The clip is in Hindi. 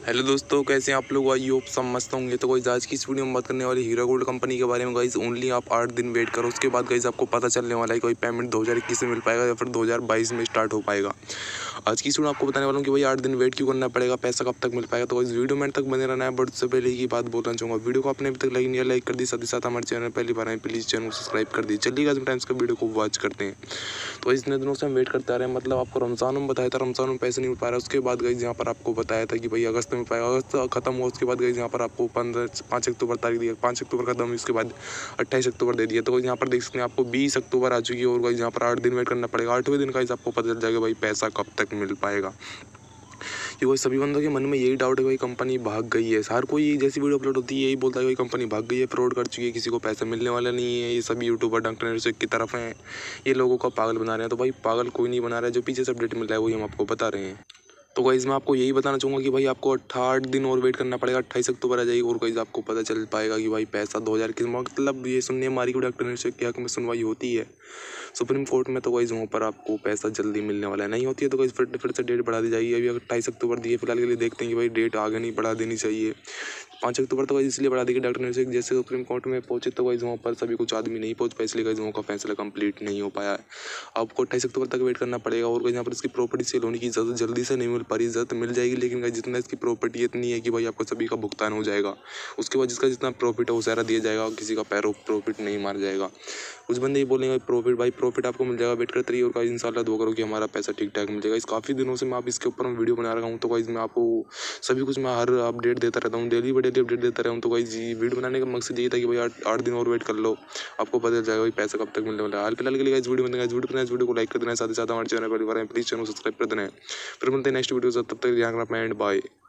हेलो दोस्तों, कैसे हैं आप लोग। आई होप सब मस्त होंगे। तो गाइस आज की इस वीडियो में बात करने वाले हीरो गोल्ड कंपनी के बारे में। गाइस ओनली आप 8 दिन वेट करो, उसके बाद गाइस आपको पता चलने वाला है कोई पेमेंट 2021 में मिल पाएगा या फिर 2022 में स्टार्ट हो पाएगा। आज की इस वीडियो में आपको बताने वाला हूँ कि भाई 8 दिन वेट क्यों करना पड़ेगा, पैसा कब तक मिल पाएगा। तो इस वीडियो में तक बने रहना है। बट उससे पहले की बात बोलना चाहूँगा, वीडियो को आपने अभी तक लाइक नहीं लाइक कर दी, साथ ही साथ हमारे चैनल पहली बार आए प्लीज़ चैनल को सब्सक्राइब कर दी। चलिए गाइस टाइम्स का वीडियो को वॉच करते हैं। तो इतने दिनों से हम वेट करते आ रहे हैं, मतलब आपको रमज़ान में बताया था, रमज़ान में पैसे नहीं मिल पा रहा है। उसके बाद गाइस यहाँ पर आपको बताया था कि भाई अगस्त में पाएगा, अगस्त खत्म हुआ। उसके बाद गाइस यहाँ पर आपको 5 अक्टूबर तारीख दिया, 5 अक्टूबर खत्म हुई, उसके बाद 28 अक्टूबर दे दिया। तो यहाँ पर देख सकते हैं आपको 20 अक्टूबर आ चुकी है और गाइस यहाँ पर 8 दिन वेट करना पड़ेगा। 8वें दिन गाइस आपको पता चल जाएगा भाई पैसा कब तक मिल पाएगा। कि वो सभी बंदों के मन में यही डाउट है भाई कंपनी भाग गई है। हर कोई जैसी वीडियो अपलोड होती है यही बोलता है भाई कंपनी भाग गई है, फ्रॉड कर चुकी है, किसी को पैसा मिलने वाला नहीं है। ये सभी यूट्यूबर डॉक्टर की तरफ हैं, ये लोगों को पागल बना रहे हैं। तो भाई पागल कोई नहीं बना रहा है, जो पीछे से अपडेट मिल रहा है वही हम आपको बता रहे हैं। तो गाइस मैं आपको यही बताना चाहूँगा कि भाई आपको 8 दिन और वेट करना पड़ेगा। 28 अक्टूबर आ जाएगी और गाइस आपको पता चल पाएगा कि भाई पैसा 2021 मतलब ये सुनने हमारी डॉक्टर से क्या में सुनवाई होती है सुप्रीम कोर्ट में। तो गाइस वहाँ पर आपको पैसा जल्दी मिलने वाला है। नहीं होती है तो गाइस फिर से डेट बढ़ा दी जाएगी। अभी अगर 28 अक्टूबर दी है फिलहाल के लिए, देखते हैं कि भाई डेट आगे नहीं बढ़ा देनी चाहिए। 5 अक्टूबर तो गाइस इसलिए बढ़ा दी कि डॉक्टर ने जैसे सुप्रीम कोर्ट में पहुंचे तो गाइस वहाँ पर सभी कुछ आदमी नहीं पहुंच पाए, इसलिए गाइस वहाँ का फैसला कंप्लीट नहीं हो पाया है। आपको 28 अक्टूबर तक वेट करना पड़ेगा और गाइस यहाँ पर इसकी प्रॉपर्टी सेल होने की इजाज़त जल्दी से नहीं मिल पा रही। इजाज़त मिल जाएगी लेकिन गाइस जितना इसकी प्रॉपर्टी इतनी है कि भाई आपको सभी का भुगतान हो जाएगा। उसके बाद जिसका जितना प्रॉफिट है वो सारा दिया जाएगा और किसी का प्रॉफिट नहीं मार जाएगा। कुछ बंदे ये बोलेंगे प्रॉफिट आपको मिल जाएगा, वेट करते रहिए और गाइस इंशाल्लाह दुआ करो कि हमारा पैसा ठीक ठाक मिल जाएगा। इस काफ़ी दिनों से मैं आप इसके ऊपर वीडियो बना रहा हूँ। तो गाइस मैं आपको सभी कुछ मैं हर अपडेट देता रहता हूँ, डेली डेली अपडेट देता रहता हूँ। तो गाइस वीडियो बनाने का मकसद यही था कि भाई 8 दिन और वेट कर लो, आपको पता चल जाएगा भाई पैसा कब तक मिलने वाला है। हाल फिलहाल के लिए गाइस वीडियो बनाना, वीडियो को लाइक कर देना है, साथ ही साथ हमारे चैनल पर प्लीज़ चैनल को सब्सक्राइब कर देना है। फिर मिलते हैं नेक्स्ट वीडियो, तब तक ध्यान रखना एंड बाय।